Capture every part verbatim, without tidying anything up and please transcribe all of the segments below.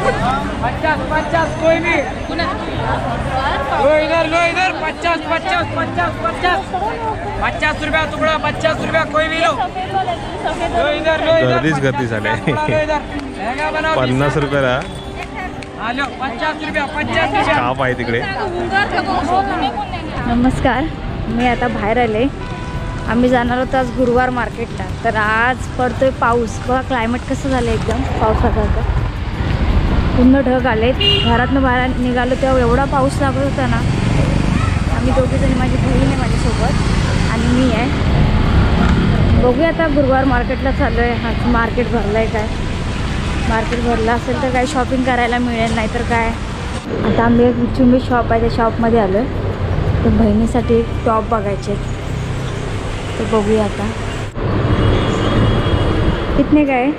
पचास पचास कोई भी लो इधर लो इधर पचास पचास पचास पचास पचास रुपया टुकड़ा पचास रुपया कोई भी लो लो इधर लो इधर गर्दीच गर्दी झाले पन्नास रुपयाला पचास रुपया पचास स्टाफ आहे तिकडे। नमस्कार, मी आता बाहेर आले। आम्ही जाणार होतो आज गुरुवार मार्केटला, तर आज पडतोय पाऊस। बघा क्लायमेट कसं झालं एकदम पावसासारखं, पूर्ण ढग आले। घरातनं बाहेर निघालो तेव्हा एवढा पाऊस लागत होता ना। आम्ही दोघीजणी, माझी बहीण आहे माझ्यासोबत आणि मी आहे। बघूया आता गुरुवार मार्केटला चाललो आहे। हा मार्केट भरलं आहे काय, मार्केट भरलं असेल तर काय शॉपिंग करायला मिळेल, नाहीतर काय। आता आम्ही एक चुंबी शॉप आहे, त्या शॉपमध्ये आलो आहे। तर बहिणीसाठी टॉप बघायचे, तो बघूया आता कितने का है।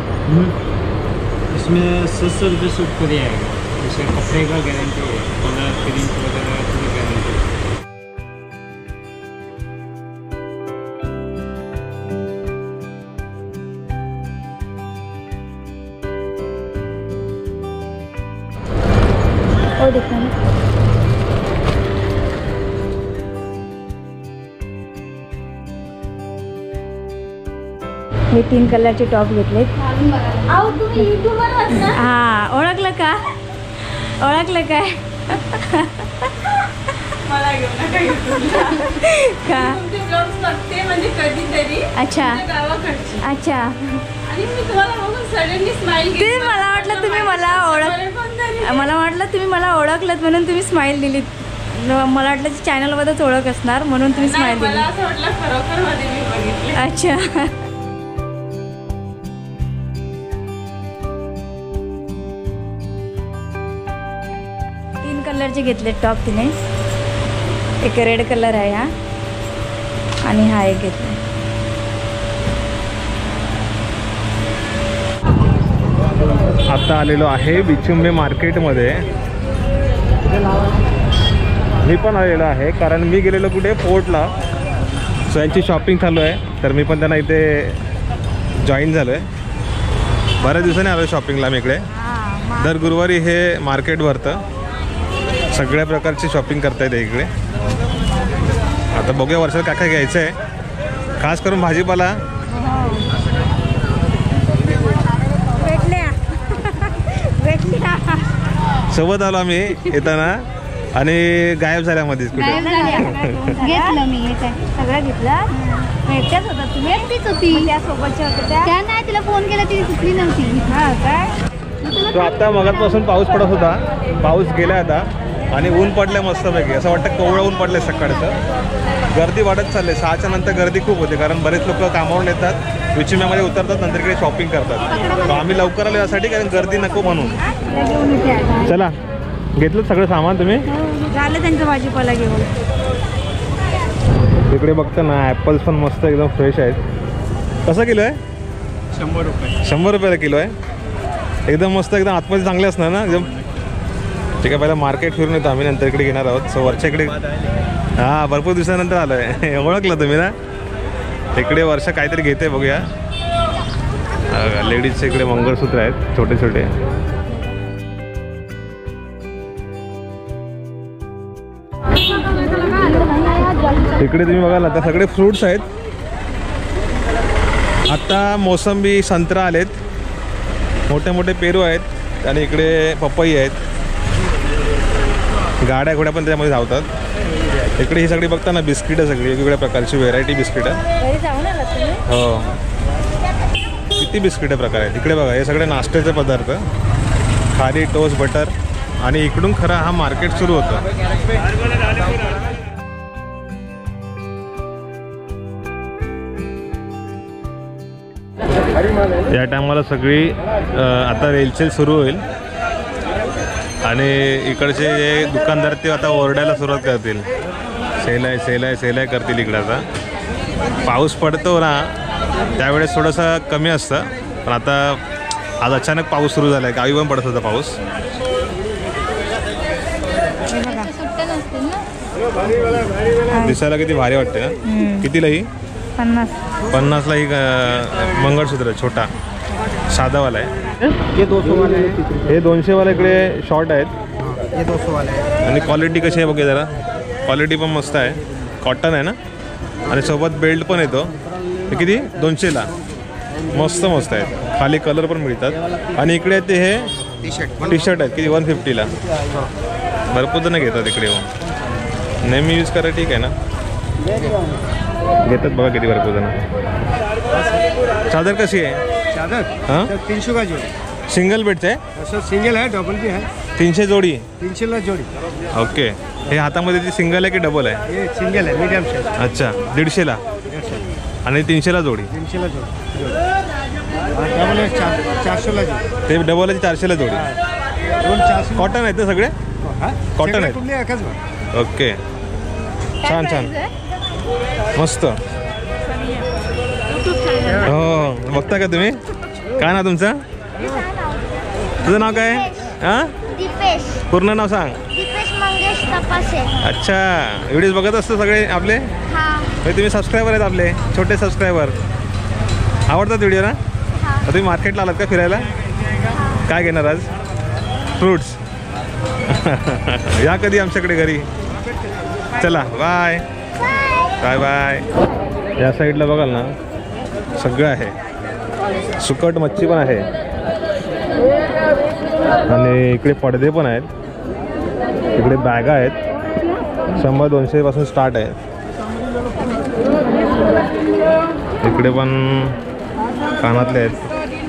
इसमें सत्तर रुपये सूट पूरी आएगा। इसमें कपड़े का गारंटी है, कलर प्रिंट वगैरह पूरी गारंटी है। और देखना हे तीन कलरचे टॉप घेतलेत। हां, ओळखलं का? ओळखलं काय? मला घेऊन नका युट्यूबला का? तुमचे ब्लॉग्स बघते म्हणजे कधीतरी अच्छा गावाकडची, अच्छा। आणि मी तुम्हाला बघून सडनली स्माइल ते मला वाटलं तुम्ही मला ओळख मला वाटलं तुम्ही मला ओळखलत म्हणून तुम्ही स्माइल दिलीत। मला वाटलं चॅनलमध्येच ओळख असणार म्हणून तुम्ही स्माइल दिली। मला असं वाटलं खरोखर मध्ये मी बघितले। अच्छा, कलरचे घेतले टॉप तिने। एक रेड कलर आहे हा, आणि हा एक घेतला। आता आलेलो आहे बिचुंबे मार्केटमध्ये। मी पण आलेलो आहे कारण मी गेलेलो कुठे फोर्टला, सो यांची शॉपिंग चालू आहे, तर मी पण त्यांना इथे जॉईन झालो आहे। बऱ्याच दिवसांनी आलो शॉपिंगला मी इकडे। दर गुरुवारी हे मार्केट भरतं, सगळ्या प्रकारची शॉपिंग करता येते इकडे। आता बघूया वर्षात काय काय घ्यायचं आहे, खास करून भाजीपाला। सोबत आलो आम्ही येताना आणि गायब झाल्यामध्येच कुठे घेतलं मी हे काय सगळं घेतलं। एकट्याच होता तुम्ही? एकटीच होती, त्या सोबतच्या होत्या त्या नाही, तिला फोन केला ती सुटली नव्हती। हां काय? तो आता मगापासून पाऊस पडत होता, पाऊस गेला आता आणि ऊन पडले मस्तपैकी। असं वाटतं कोवळं ऊन पडले सकाळचं। गर्दी वाढत चालले, सहाच्या नंतर गर्दी खूप होते कारण बरेच लोक कामावरून येतात, विचिम्यामध्ये उतरतात, नंतर इकडे शॉपिंग करतात। तर आम्ही लवकर आलो यासाठी कारण गर्दी नको म्हणून। चला, घेतलं सगळं सामान तुम्ही? झालं त्यांचं भाजीपाला घेऊन। इकडे बघता ना ॲपल्स पण मस्त एकदम फ्रेश आहेत। कसं किलो आहे? शंभर रुपये शंभर रुपयाला किलो आहे, एकदम मस्त, एकदम आतमध्ये चांगले असणार ना एकदम। ठीक आहे, पहिला मार्केट फिरून येतो आम्ही, नंतर इकडे घेणार आहोत। सो वरच्या इकडे हां भरपूर दिवसानंतर आलो आहे। ओळखलं तुम्ही ना? इकडे वर्ष काहीतरी घेते, बघूया। लेडीजचे इकडे मंगळसूत्र आहेत छोटे छोटे। इकडे तुम्ही बघाल आता सगळे फ्रूट्स आहेत। आता मोसंबी, संत्रा आलेत, मोठे मोठे पेरू आहेत, आणि इकडे पपई आहेत। गाड्या घोड्या पण त्यामध्ये धावतात। इकडे ही सगळी बघता ना बिस्किटं, सगळी वेगवेगळ्या प्रकारची व्हेरायटी बिस्किटं। हो, किती बिस्किटं प्रकार आहेत इकडे बघा। हे सगळे नाश्त्याचे पदार्थ, खारी, टोस्ट, बटर, आणि इकडून खरं हा मार्केट सुरू होतं। या टायमाला सगळी आता रेलचेल सुरू होईल आणि इकडचे जे दुकानदार ते आता ओरडायला सुरुवात करतील, सेल आहे सेल आहे सेल आहे करतील इकडे। आता पाऊस पडतो ना त्यावेळेस थोडंसं कमी असतं, पण आता आज अचानक पाऊस सुरू झाला आहे। गावी पण पडत होता पाऊस। दिसायला किती भारी वाटते ना। कितीला ही? पन्नास पन्नासला ही मंगळसूत्र छोटा साधावाला आहे। ये दो सौ वाले हैं, हे दोनशे वाले इकडे शॉर्ट आहेत ये दो सौ वाले हैं। आणि क्वालिटी कशी आहे बघे जरा, क्वालिटी पण मस्त आहे, कॉटन आहे ना आणि सोबत बेल्ट पण येतो. हे किती दोनशेला, मस्त मस्त आहेत, खाली कलर पण मिळतात. आणि इकडे ते हे टी शर्ट टी शर्ट आहेत किती वन फिफ्टीला. भरपूर जण घेतात इकडे येऊन, नेहमी यूज करा ठीक आहे ना, घेतात बघा किती भरपूर जण. चादर कशी आहे? चादर हां तीन सौ का जोड़ी, सिंगल बेडचं आहे, सर सिंगल है डबल भी है, तीनशे जोडी. तीन ला जोड़ी। ओके, हे हातामध्ये ती सिंगल आहे की डबल आहे? ये सिंगल है, मीडियम साइज। अच्छा, दीडशेला आणि तीनशेला जोडी. तीन ला जोड़ी, डबल है चार चार सौ ला जोड़ी, ते डबल आहे चारशेला जोडी. दोन चार सौ। कॉटन आहेत ते सगळे? कॉटन आहेत. कुठले एकच बघ। ओके, छान छान, मस्त. हो, बघता का तुम्ही? काय ना तुमचं? तुझं नाव काय? हां, दीपेश पूर्ण नाव सांग. दीपेश मंगेश तपासे. अच्छा, व्हिडिओज बघत असतो सगळे आपले? हा म्हणजे तुम्ही सबस्क्रायबर आहेत आपले, छोटे सबस्क्रायबर. आवडतात व्हिडिओ ना? हा तुम्ही मार्केटला आलात का फिरायला? काय घेणार आज? फ्रूट्स. या कधी आमच्याकडे घरी. चला बाय बाय बाय. या साईडला बघाल ना सगळं आहे, सुकट मच्छी पण आहे आणि इकडे पडदे पण आहेत, इकडे बॅगा आहेत, शंभर दोनशे पासून स्टार्ट आहे. इकडे पण कानातले आहेत.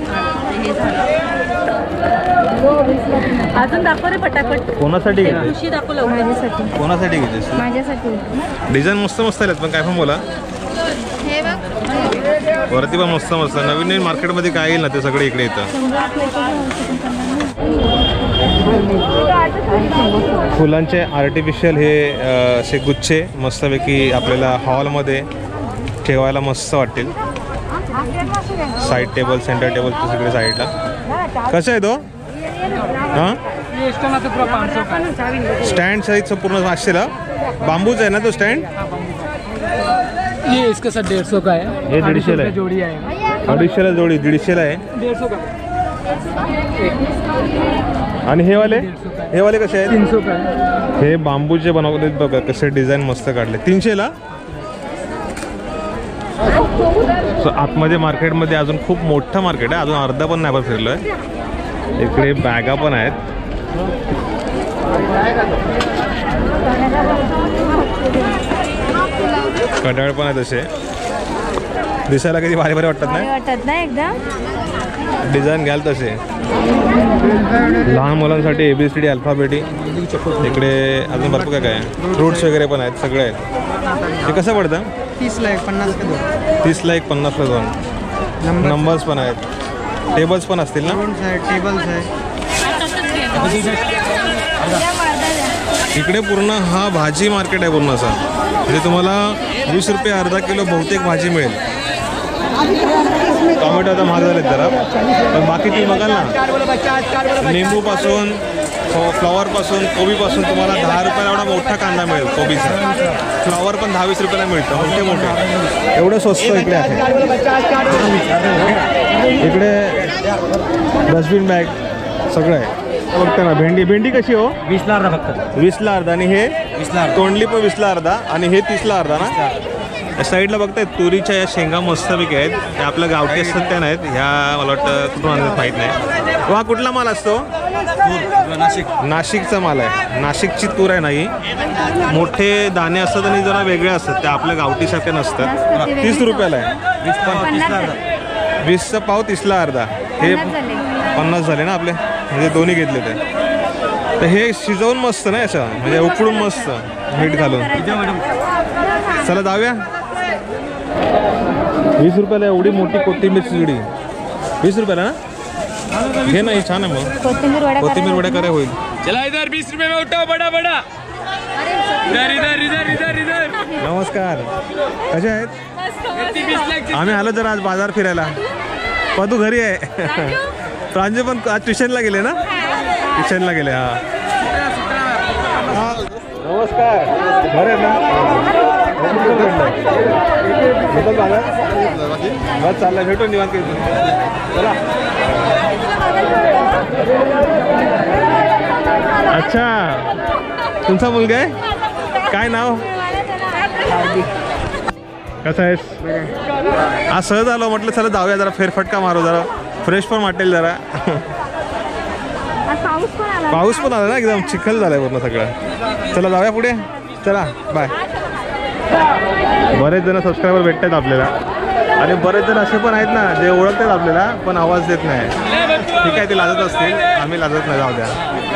अजून दाखव रे पटापट. कोणासाठी घेते? खुशी दाखव लवकर. माझ्यासाठी कोणासाठी घेतेस? माझ्यासाठी डिझाईन मस्त मस्त आहेत पण काय पण बोला. हे बघ, वरती पण मस्त मस्त नवीन नवीन मार्केटमध्ये काय येईल ना ते सगळे इकडे येतं. फुलांचे आर्टिफिशियल हे अ, असे गुच्छे मस्तपैकी आपल्याला हॉलमध्ये ठेवायला मस्त वाटतील. साईड टेबल, सेंटर टेबल ते सगळे साईडला. कसं आहे तो? हां, स्टँड साईजचं पूर्ण पाचशेला. बांबूच आहे ना तो स्टँड? ये इसके साथ डेढ़ सौ का है, हे दीडशेला आहे. जोड़ी आएगा अडीचशेला जोडी, दीडशेला आहे. डेढ़ सौ का, आणि हे वाले हे वाले कसे आहेत? तीन सौ का है। हे बांबूचे बनवलेत बघा, कसे डिझाईन मस्त काढले. तीनशेला. सो आतमध्ये मार्केटमध्ये अजून खूप मोठं मार्केट आहे, अजून अर्धा पण नाही आपण फिरलो आहे. इकडे बॅगा पण आहेत. कडाळ पण आहेत, असे दिसायला कधी भारी भारी वाटतात भारी नाही? वाटत ना एकदम. डिझाईन घ्याल तसे. लहान मुलांसाठी एबीसीडी अल्फाबेटी. इकडे अजून भरपूर काय काय आहे, फ्रूट्स वगैरे पण आहेत, सगळे आहेत. हे कसं पडतं? तीस ला एक, पन्नास का दोन, तीसला एक, पन्नासला दोन. नंबर्स पण आहेत, टेबल्स पण असतील ना? टेबल्स आहे. इकडे पूर्ण हा भाजी मार्केट आहे पूर्ण असा, म्हणजे तुम्हाला वीस रुपये अर्धा किलो बहुतेक भाजी मिळेल. टोमॅटो आता महाग झालेत जरा, पण बाकी तुम्ही बघाल ना, निंबूपासून फ्लॉवरपासून कोबीपासून तुम्हाला दहा रुपयाला एवढा मोठा कांदा मिळेल. कोबीचा फ्लॉवर पण दहा वीस रुपयाला मिळतं, मोठे मोठे. एवढं स्वस्त इकडे आहे. इकडे डस्टबिन बॅग सगळं आहे. बघता ना, भेंडी भेंडी कशी हो? वीसला अर्धा फक्त. वीसला अर्धा. आणि हे वीसला तोंडली पण वीसला अर्धा आणि हे तीसला अर्धा ना. या साईडला बघतायत तुरीच्या या शेंगा मस्तपैकी आहेत. त्या आपल्या गावठी असतात त्या नाहीत, ह्या मला वाटतं कुठून आणतात माहीत नाही. हा कुठला माल असतो? नाशिक. नाशिकचा माल आहे. नाशिकची तूर आहे. नाही, मोठे दाणे असतात आणि जरा वेगळे असतात, त्या आपल्या गावठीसारख्या नसतात. तीस रुपयाला आहे. वीसचा पाव तीसला अर्धा. हे पन्नास झाले ना आपले, म्हणजे दोन्ही घेतले ते. तर हे शिजवून मस्त नाही असं, म्हणजे उकडून मस्त मीठ घालून. चला जाऊया. वीस रुपयाला एवढी मोठी कोथिंबीर चिडी, वीस रुपयाला ना. घे नाही, छान आहे. मग कोथिंबीर वडा कोथिंबीर वड्या करा होईल. चला इधर बीस रुपए में उठाओ, बड़ा बड़ा. इधर इधर इधर इधर इधर. नमस्कार, कसे आहेत? किती बीस लाख. आम्ही आलो जरा आज बाजार फिरायला. पदू घरी आहे. प्रांजू पण आज ट्युशनला गेले ना? ट्युशनला गेले. हा, नमस्कार. बरं ना? बस चालला, भेटून निवांत. चला. अच्छा, तुमचा मुलगा आहे? काय नाव? कसं आहेस? आज सहज आलो, म्हटलं चला जाऊया जरा फेरफटका मारू, जरा फ्रेश पण वाटेल जरा. पाऊस पण आला ना, एकदम चिखल झालाय पूर्ण सगळं. चला जाऊया पुढे, चला बाय. बरेच जण सबस्क्रायबर भेटतात आपल्याला आणि बरेच जण असे पण आहेत ना जे ओळखतात आपल्याला पण आवाज देत नाही. ठीक आहे, ते लाजत असतील, आम्ही लाजत नाही, जाऊ द्या.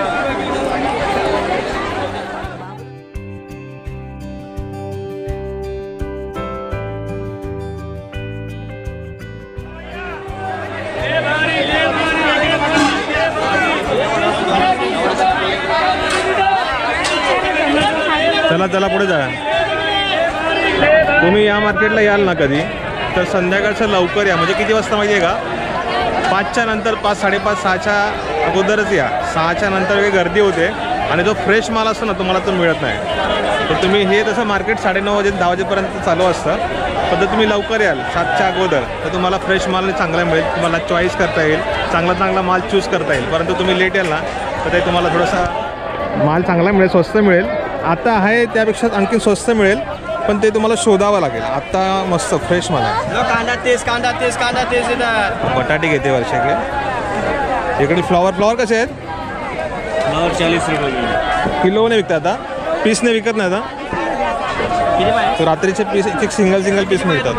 चला चला पुढे जा. तुम्ही या मार्केटला याल ना कधी तर संध्याकाळचं लवकर या. म्हणजे किती वाजता माहिती आहे का? पाचच्या नंतर, पाच साडेपाच सहाच्या अगोदरच या. सहाच्या नंतर वेगळी गर्दी होते आणि जो फ्रेश माल असतो ना तुम्हाला तो मिळत नाही. तर तुम्ही हे तसं मार्केट साडेनऊ वाजे दहा वाजेपर्यंत चालू असतं, पण जर तुम्ही लवकर याल सातच्या अगोदर तर तुम्हाला फ्रेश माल चांगला मिळेल. तुम्हाला चॉईस करता येईल, चांगला चांगला माल चूज करता येईल. परंतु तुम्ही लेट याल ना तर ते तुम्हाला थोडासा माल चांगला मिळेल, स्वस्त मिळेल. आता आहे त्यापेक्षा आणखी स्वस्त मिळेल, पण ते तुम्हाला शोधावं लागेल. आता मस्त फ्रेश माल आहे. कांदा तेज कांदा तेज कांदा तेज इधर. बटाटे घेते वर्षाकडे. इकडे फ्लॉवर फ्लॉवर कसे आहेत? फ्लॉवर चाळीस रुपये किलो. किलोने विकतात आता, पीसने विकत नाही आता. तर रात्रीचे पीस एक एक सिंगल सिंगल पीस मिळतात.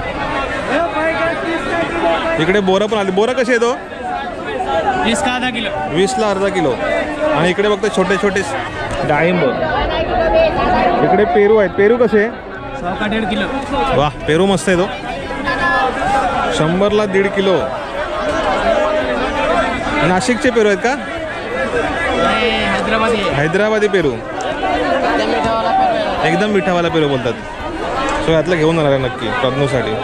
इकडे बोरं पण आले. बोरं कसे येतो? वीस का अर्धा किलो. वीसला अर्धा किलो. आणि इकडे बघता छोटे छोटे डाळिंब. इकडे पेरू आहेत. पेरू कसे? सौ का दीड किलो. वाह, पेरू मस्त आहे तो. शंभरला दीड किलो. नाशिकचे पेरू आहेत का? हैदराबादी. हैदराबादी पेरू. एकदम मिठावाला पेरू बोलतात. सो यातलं घेऊन जाणार आहे नक्की प्रज्ञूसाठी.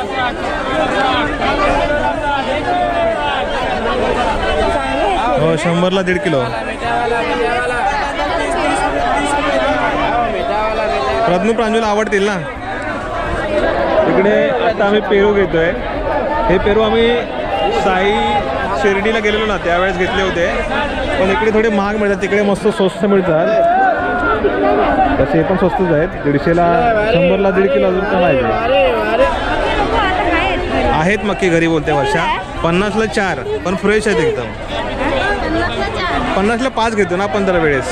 हो, शंभरला दीड किलो. प्रज्ञू प्रांजूला आवडतील ना. इकडे आता आम्ही पेरू घेतोय. हे पेरू आम्ही साई शिर्डीला गेलेलो ना त्यावेळेस घेतले होते, पण इकडे थोडे महाग मिळतात, तिकडे मस्त स्वस्त मिळतात. तसे हे पण स्वस्तच आहेत. दीडशेला शंभरला दीड किलो अजून पण आहेत. मक्की घरी बोलते वर्षा. पन्नासला चार, पण फ्रेश आहेत एकदम. पन्नासला पाच घेतो ना आपण दर वेळेस.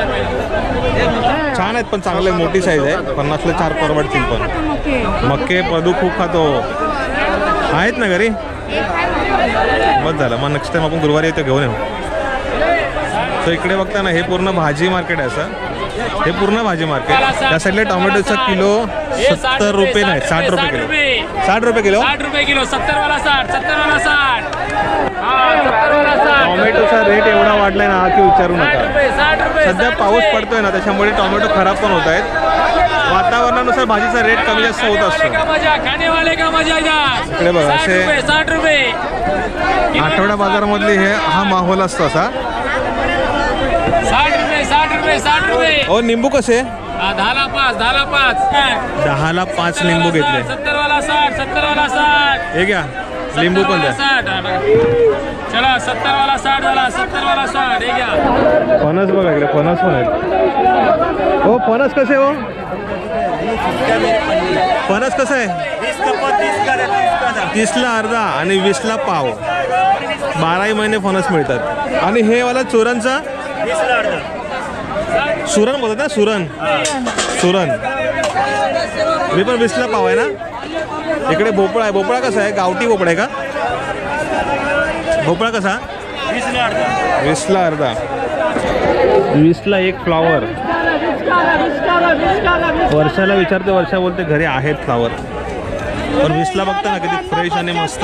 छान आहेत पण चांगले, मोठी साईज आहे. पन्नासला चार परवडतील. पण मक्के प्रदू खूप खातो. आहेत ना घरी? बस झालं, मग नेक्स्ट टाइम आपण गुरुवारी येतो घेऊन येऊ. तर इकडे बघता ना हे पूर्ण भाजी मार्केट आहे. असं हे पूर्ण भाजी मार्केट. त्या साईडला टोमॅटोचा किलो सत्तर रुपये नाही, साठ रुपये किलो. साठ रुपये किलो. साठ रुपये किलो. सत्तर वाला साठ. सत्तर वाला साठ. टोमॅटोचा रेट एवढा वाढलाय ना की विचारू नका. सध्या पाऊस पडतोय ना त्याच्यामुळे टोमॅटो खराब पण होत आहेत. वातावरणानुसार भाजीचा रेट कमी जास्त होत असतो. इकडे बघा असे आठवडा बाजारामधली हे हा माहोल असतो असा. साठ रुपये. साठ रुपये. साठ रुपये. ओ निंबू कसे? दहाला पाच. दहाला पाच. दहाला पाच लिंबू घेतले. सत्तर वाला साठ. सत्तर वाला साठ. हे घ्या लिंबू पण द्या. चला सत्तर वाला साठ वाला. सत्तर वाला साठ. हे घ्या. फणस बघा इकडे, फणस पण आहेत. हो फणस कसे हो? फणस कसं आहे? तीसला अर्धा आणि वीसला पाव. बाराही महिने फणस मिळतात. आणि हे वाला चुरणचा सुरण बोलतात ना, सुरण. सुरण मी पण वीसला पाव आहे ना. इकडे भोपळा आहे. भोपळा कसा आहे? गावठी भोपळा आहे का? भोपळा कसा? वीसला अर्धा. वीसला एक फ्लावर. वर्षाला विचारते, वर्षा बोलते घरी आहेत फ्लावर. पण वीसला बघता ना किती फ्रेश आणि मस्त.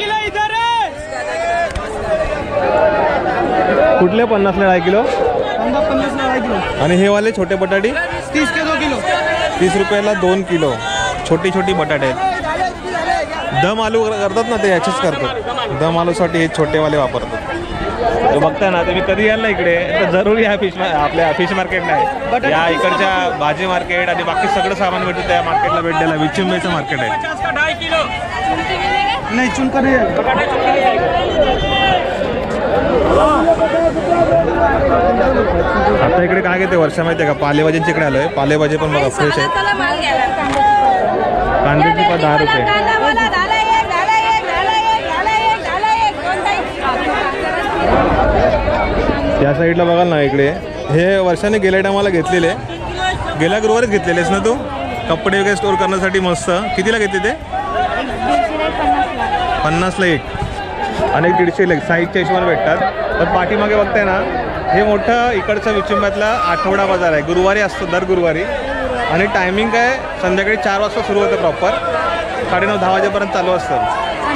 कुठले पन्नासला ढाई किलो? आणि हे वाले छोटे बटाटे तीस के दो किलो. तीस रुपयाला दोन किलो. छोटी छोटी बटाटे आहेत. दम आलू करतात ना ते याचेच करतात. दम आलूसाठी हे छोटेवाले वापरतात. तो बघता ना तुम्ही कधी याल ना इकडे तर जरूर या फिश आपल्या फिश मार्केट नाही या इकडच्या भाजी मार्केट आणि बाकी सगळं सामान भेटतं त्या मार्केटला भेट द्यायला. विचिंबेचं मार्केट आहे. नाही चुनका नाही. आता इकडे काय घेते वर्षा माहिती आहे का, पालेभाज्यांच्या इकडे आलोय. पालेभाजी पण बघा फ्रेश आहे. कांद्याची पण दहा रुपये. त्या साईडला बघाल ना इकडे, हे वर्षाने गेल्या टायमाला घेतलेले, गेल्या गुरुवारीच घेतलेलेस ना तू, कपडे वगैरे स्टोर करण्यासाठी मस्त. कितीला घेतले ते? पन्नासला एक आणि एक दीडशेला एक, साईजच्या हिशोबाने भेटतात. तर पाठीमागे बघताय ना, हे मोठं इकडचा विचिंबातला आठवडा बाजार आहे. गुरुवारी असतो दर गुरुवारी आणि टायमिंग काय संध्याकाळी चार वाजता सुरू होतं प्रॉपर, साडेनऊ दहा वाजेपर्यंत चालू असतं.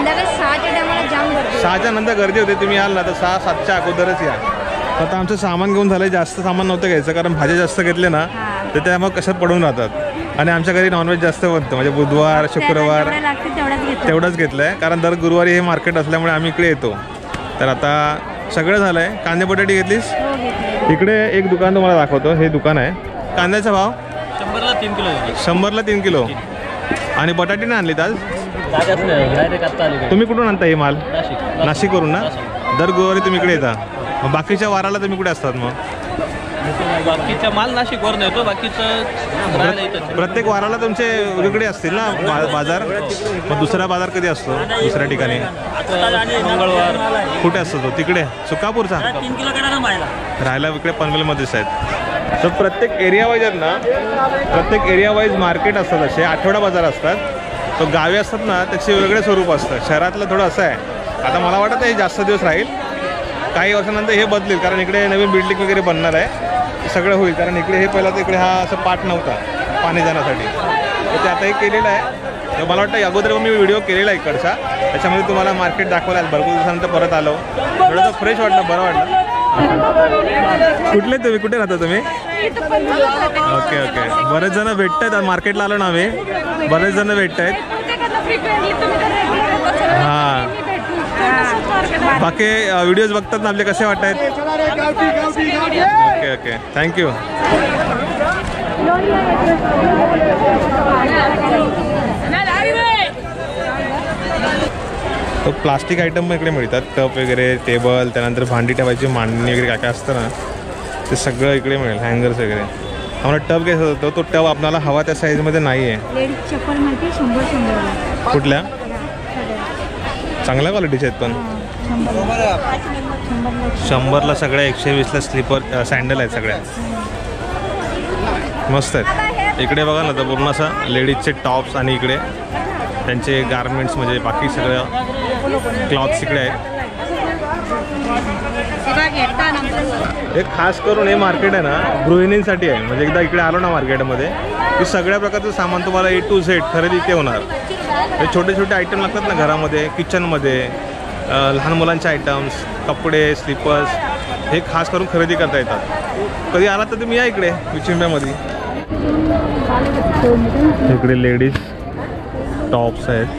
सहाच्या नंतर गर्दी होते. तुम्ही याल ना तर सहा सातच्या अगोदरच या. आता आमचं सामान घेऊन झालं, जास्त सामान नव्हतं घ्यायचं कारण भाज्या जास्त घेतले ना तर त्यामुळे कशात पडून राहतात. आणि आमच्या घरी नॉनव्हेज जास्त बनतं, म्हणजे बुधवार शुक्रवार तेवढंच घेतलं आहे कारण दर गुरुवारी हे मार्केट असल्यामुळे आम्ही इकडे येतो. तर आता सगळं झालं आहे. कांदे बटाटे घेतलीस? इकडे एक दुकान तुम्हाला दाखवतो. हे दुकान आहे. कांद्याचा भाव शंभरला तीन किलो शंभरला तीन किलो आणि बटाटे नाही आणलीत आज? तुम्ही तुम्ही कुठून आणता हे माल? नाशिकवरून ना? दर गुरुवारी तुम्ही इकडे येता. मग बाकीच्या वाराला तुम्ही कुठे असतात? मग बाकीचा माल नाशिकवरून येतो, बाकीचं प्रत्येक वाराला तुमचे वेगवेगळे असतील ना बा बाजार? मग दुसरा बाजार कधी असतो दुसऱ्या ठिकाणी? मंगळवार. कुठे असतो तो? तिकडे सुकापूरचा? राहायला इकडे पनवेलमध्येच आहेत. तर प्रत्येक एरिया वाईज आहेत ना, प्रत्येक एरिया वाईज मार्केट असतात, असे आठवडा बाजार असतात. तो गावी असतात ना त्याचे वेगळे स्वरूप असतं. शहरातलं थोडं असं आहे. आता मला वाटतं हे जास्त दिवस राहील, काही वर्षानंतर हे बदलेल कारण इकडे नवीन बिल्डिंग वगैरे बनणार आहे, सगळं होईल. कारण इकडे हे पहिला तर इकडे हा असं पाट नव्हता पाणी जाण्यासाठी, तर ते आता हे केलेलं आहे. तर मला वाटतं अगोदर मी व्हिडिओ केलेला आहे इकडचा, त्याच्यामध्ये तुम्हाला मार्केट दाखवायला भरपूर दिवसानंतर परत आलो. थोडंसं फ्रेश वाटलं, बरं वाटलं. कुठले तुम्ही, कुठे राहता तुम्ही? Okay okay. बरेच जण भेटत आहेत मार्केटला आलो ना आम्ही, बरेच जण भेटत आहेत. हां, बाकी व्हिडिओज बघतात ना आपले, कसे वाटत आहेत? Okay okay, thank you. तो प्लास्टिक आयटम पण इकडे मिळतात, टप वगैरे, टेबल, त्यानंतर भांडी ठेवायची मांडणी वगैरे काय काय असतं ना ते सगळं इकडे मिळेल. हँगर्स वगैरे. आम्हाला टप घ्यायचा होतो, तो टप आपल्याला हवा त्या साईजमध्ये नाही आहे. कुठल्या? चांगल्या क्वालिटीचे आहेत पण. शंभरला सगळ्या, एकशे वीसला स्लीपर सँडल आहेत सगळ्या, मस्त आहेत. इकडे बघा ना तर पूर्ण असं लेडीजचे टॉप्स आणि इकडे त्यांचे गारमेंट्स, म्हणजे बाकी सगळं क्लॉथ्स इकडे आहेत. हे खास करून हे मार्केट आहे ना गृहिणींसाठी आहे. म्हणजे एकदा इकडे आलो ना मार्केटमध्ये की सगळ्या प्रकारचं सामान तुम्हाला ए टू झेड खरेदी इथे होणार. हे छोटे छोटे आयटम लागतात ना घरामध्ये, किचनमध्ये, लहान मुलांचे आयटम्स, कपडे, स्लीपर्स, हे खास करून खरेदी करता येतात. कधी आलात तर तुम्ही या इकडे विचिंब्यामध्ये. इकडे लेडीज टॉप्स आहेत.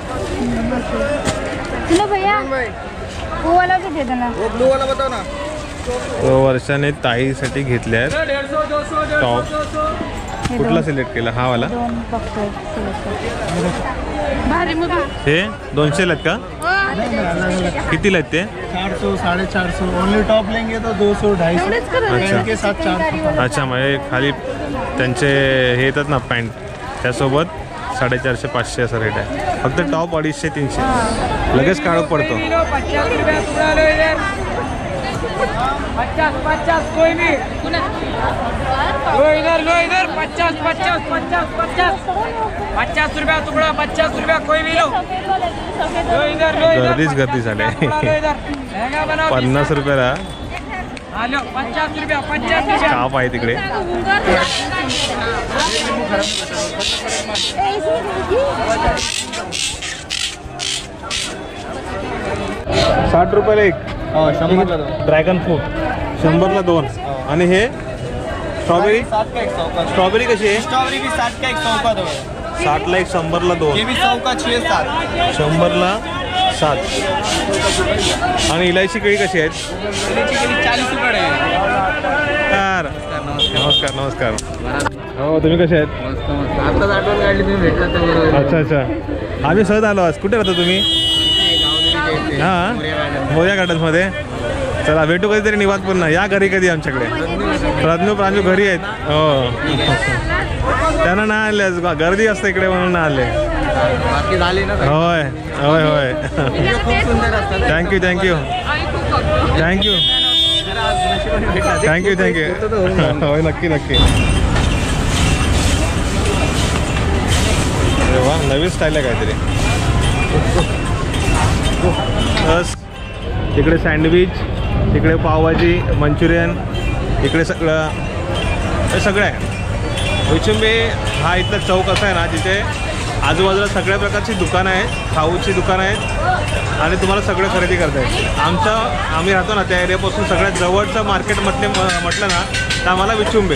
वर्षाने ताईसाठी घेतले आहेत टॉप्स. कुठला सिलेक्ट केला? हा वाला. हे दोनशेला आहेत का? कितीला आहेत ते? चार सौ साढ़े चार सौ. ओनली टॉप लेंगे तो दो सौ ढाई सौ के साथ चार. अच्छा, म्हणजे खाली त्यांचे हे येतात ना पॅन्ट, त्यासोबत साडेचारशे पाचशे असा रेट आहे. फक्त टॉप अडीचशे तीनशे, लगेच काळोख पडतो. पचास पचास कोई भी लो इधर लो इधर पचास पचास पचास पचास पचास रुपया टुकड़ा, पचास रुपया कोई भी लो. लो इधर लो इधर. गर्दीच गर्दी झाली. पन्नास रुपयाला पचास रुपया पचास रुपया काप आहे तिकडे. साठ रुपयाला एक. ड्रॅगन फ्रूट शंभरला दोन. आणि हे स्ट्रॉबेरी, स्ट्रॉबेरी कशी आहे? स्ट्रॉबेरी भी साठ का एक सौ का दो. साठला एक, शंभरला दोन. ये भी सौ का छः सात. शंभरला सात. आणि इलायची केळी कशी आहेत? इलायची केळी चाळीस रुपये आहे. नमस्कार नमस्कार. हो, तुम्ही कसे आहेत? मस्त मस्त. आताच आठवण काढली तुम्ही, भेटला तर बरोबर. अच्छा अच्छा. आम्ही सहज आलो आज. कुठे राहतो तुम्ही? हां, मोर्या गार्डन्समध्ये. चला भेटू कधीतरी निवांत पुन्हा या घरी कधी आमच्याकडे. प्रज्ञू प्रांजू घरी आहेत. हो त्यांना नाही आले गर्दी असते इकडे म्हणून नाही आले. बाकी झाली ना होय होय होय खूप सुंदर असतात. Thank you thank you thank you thank you thank you होय नक्की नक्की. अरे वा नवीन स्टाईल आहे काहीतरी. बस इकडे सँडविच इकडे पावभाजी मंचुरियन इकडे सगळं हे सगळं आहे. विचुंबे हा इथला चौक असा आहे ना जिथे आजूबाजूला सगळ्या प्रकारची दुकानं आहेत खाऊची दुकानं आहेत आणि तुम्हाला सगळं खरेदी करता येईल. आमचं आम्ही राहतो ना त्या एरियापासून सगळ्यात जवळचं मार्केट म्हटले म्हटलं ना तर आम्हाला विचुंबे.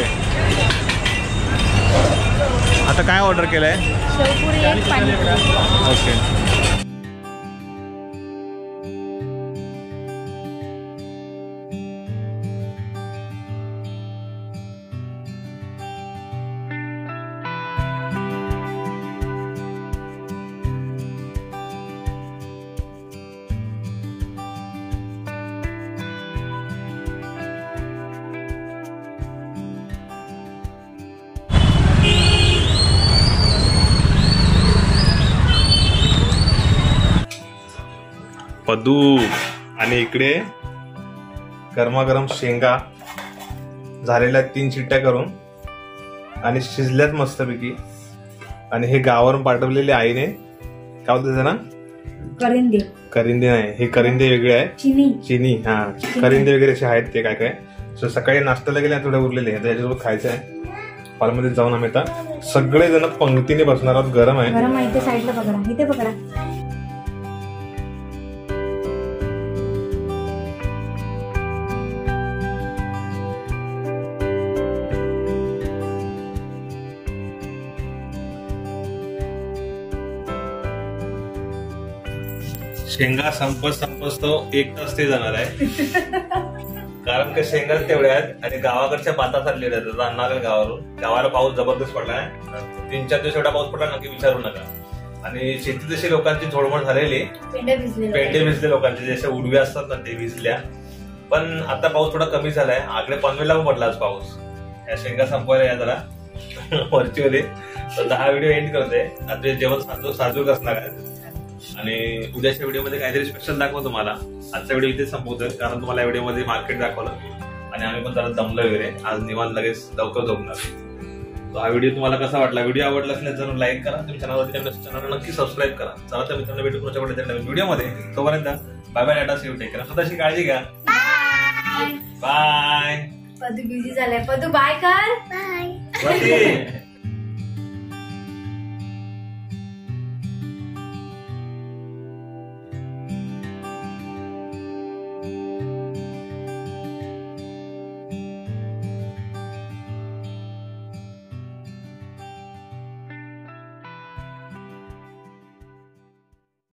आता काय ऑर्डर केलं आहे? शेवपुरी एक पाणीपुरी. ओके पदू आणि इकडे गरमागरम शेंगा झालेल्या तीन शिट्ट्या करून आणि शिजल्यात मस्तपैकी. आणि हे गावावरून पाठवलेले आईने काय होतं ना करिंदे करिंदे नाही हे करिंदे वेगळे आहे. चिनी चिनी हा करिंदे वगैरे असे आहेत ते काय काय. सो सकाळी नाश्त्याला गेले थोडे उरलेले आता याच्यासोबत खायचं आहे. हॉलमध्ये जाऊन आम्ही आता सगळे जण पंक्तीने बसणार आहोत. गरम आहे गरम आहे. इथे साईडला पकडा इथे पकडा. शेंगा संपत संपत तो एक तास ते जाणार आहे कारण की शेंगाच तेवढ्या आहेत आणि गावाकडच्या पाता चाललेल्या आहेत. अन्नागल गावावरून गावाला पाऊस जबरदस्त पडला आहे. तीन चार दिवस एवढा पाऊस पडला नक्की विचारू नका. आणि शेती जशी लोकांची झोडमोड झालेली पेंडे भिजले लोकांचे जसे उडवे असतात ना ते भिजल्या. पण आता पाऊस थोडा कमी झालाय. आकडे पनवेलला पण पडला आज पाऊस. या शेंगा संपवायला या जरा वरचीमध्ये तर दहा व्हिडिओ एंड करते. आता जेवण साजूक साजूक असणार आहे आणि उद्याच्या व्हिडिओमध्ये काहीतरी स्पेशल दाखवतो तुम्हाला. आजचा व्हिडिओ इथेच संपवतोय कारण तुम्हाला या व्हिडिओमध्ये मार्केट दाखवलं आणि आम्ही पण जरा दमलो वगैरे. आज निवांत लगेच लवकर झोपणार. हा व्हिडिओ तुम्हाला कसा वाटला? व्हिडिओ आवडला असल्यास जरूर लाईक करा. तुम्ही चॅनलवरती चॅनल नक्की सबस्क्राईब करा. चला तर मित्रांनो भेटू तुमच्याकडे नवीन व्हिडिओमध्ये. तोपर्यंत bye bye tata see you take care. स्वतःची काळजी घ्या. बाय. पदू बिझी झालाय. पदू बाय कर. बाय. बाय.